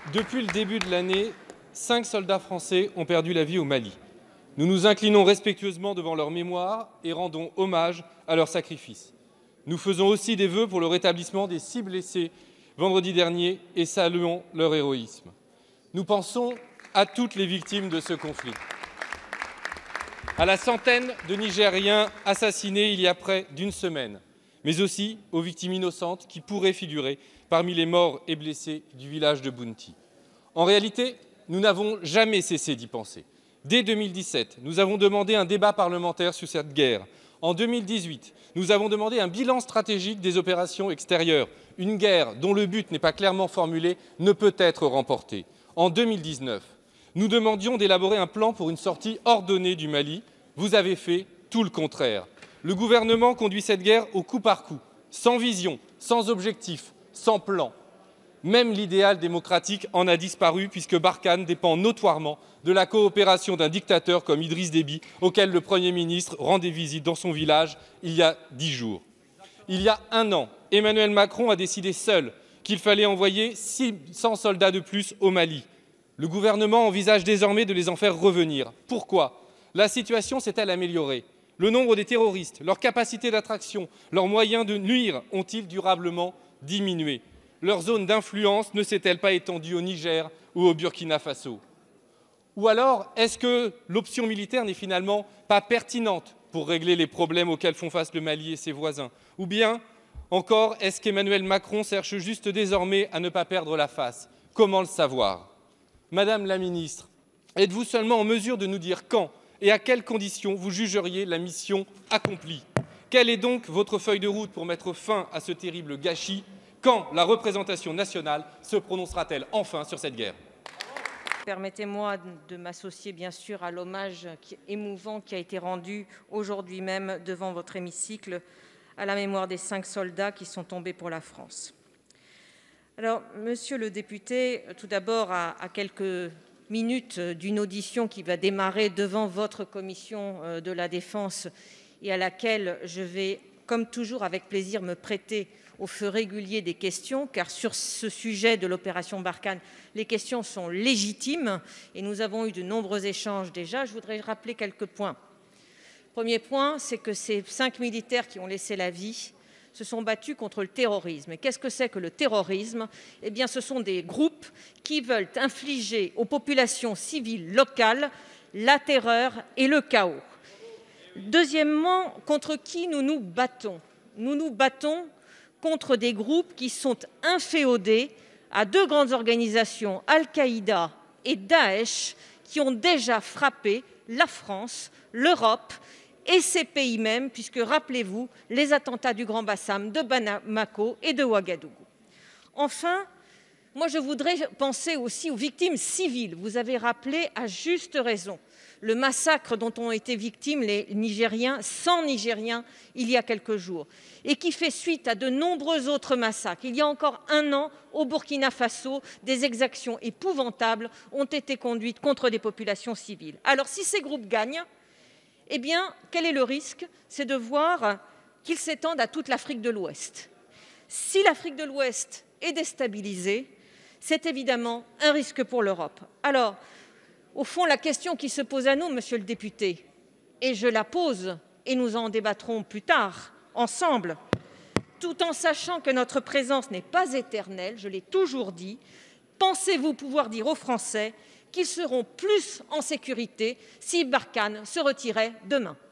Depuis le début de l'année, 5 soldats français ont perdu la vie au Mali. Nous nous inclinons respectueusement devant leur mémoire et rendons hommage à leur sacrifice. Nous faisons aussi des vœux pour le rétablissement des 6 blessés vendredi dernier et saluons leur héroïsme. Nous pensons à toutes les victimes de ce conflit, à la centaine de Nigériens assassinés il y a près d'une semaine, mais aussi aux victimes innocentes qui pourraient figurer parmi les morts et blessés du village de Bounti. En réalité, nous n'avons jamais cessé d'y penser. Dès 2017, nous avons demandé un débat parlementaire sur cette guerre. En 2018, nous avons demandé un bilan stratégique des opérations extérieures. Une guerre dont le but n'est pas clairement formulé ne peut être remportée. En 2019, nous demandions d'élaborer un plan pour une sortie ordonnée du Mali. Vous avez fait tout le contraire. Le gouvernement conduit cette guerre au coup par coup, sans vision, sans objectif, sans plan. Même l'idéal démocratique en a disparu puisque Barkhane dépend notoirement de la coopération d'un dictateur comme Idriss Déby, auquel le Premier ministre rendait visite dans son village il y a 10 jours. Il y a un an, Emmanuel Macron a décidé seul qu'il fallait envoyer 600 soldats de plus au Mali. Le gouvernement envisage désormais de les en faire revenir. Pourquoi? La situation s'est-elle améliorée? Le nombre des terroristes, leur capacité d'attraction, leurs moyens de nuire ont-ils durablement diminué? Leur zone d'influence ne s'est-elle pas étendue au Niger ou au Burkina Faso? Ou alors, est-ce que l'option militaire n'est finalement pas pertinente pour régler les problèmes auxquels font face le Mali et ses voisins? Ou bien encore, est-ce qu'Emmanuel Macron cherche juste désormais à ne pas perdre la face? Comment le savoir? Madame la ministre, êtes-vous seulement en mesure de nous dire quand et à quelles conditions vous jugeriez la mission accomplie? Quelle est donc votre feuille de route pour mettre fin à ce terrible gâchis? Quand la représentation nationale se prononcera-t-elle enfin sur cette guerre? Permettez-moi de m'associer bien sûr à l'hommage émouvant qui a été rendu aujourd'hui même devant votre hémicycle à la mémoire des 5 soldats qui sont tombés pour la France. Alors, monsieur le député, tout d'abord, à quelques minutes d'une audition qui va démarrer devant votre commission de la Défense et à laquelle je vais, comme toujours, avec plaisir me prêter au feu régulier des questions, car sur ce sujet de l'opération Barkhane, les questions sont légitimes et nous avons eu de nombreux échanges déjà. Je voudrais rappeler quelques points. Premier point, c'est que ces 5 militaires qui ont laissé la vie se sont battus contre le terrorisme. Et qu'est-ce que c'est que le terrorisme? Eh bien, ce sont des groupes qui veulent infliger aux populations civiles locales la terreur et le chaos. Deuxièmement, contre qui nous nous battons? Nous nous battons contre des groupes qui sont inféodés à 2 grandes organisations, Al-Qaïda et Daesh, qui ont déjà frappé la France, l'Europe et ces pays même, puisque, rappelez-vous, les attentats du Grand Bassam, de Bamako et de Ouagadougou. Enfin, moi je voudrais penser aussi aux victimes civiles. Vous avez rappelé à juste raison le massacre dont ont été victimes les Nigériens, 100 Nigériens, il y a quelques jours, et qui fait suite à de nombreux autres massacres. Il y a encore un an, au Burkina Faso, des exactions épouvantables ont été conduites contre des populations civiles. Alors, si ces groupes gagnent, eh bien, quel est le risque? C'est de voir qu'ils s'étendent à toute l'Afrique de l'Ouest. Si l'Afrique de l'Ouest est déstabilisée, c'est évidemment un risque pour l'Europe. Alors, au fond, la question qui se pose à nous, monsieur le député, et je la pose, et nous en débattrons plus tard, ensemble, tout en sachant que notre présence n'est pas éternelle, je l'ai toujours dit, pensez-vous pouvoir dire aux Français qu'ils seront plus en sécurité si Barkhane se retirait demain?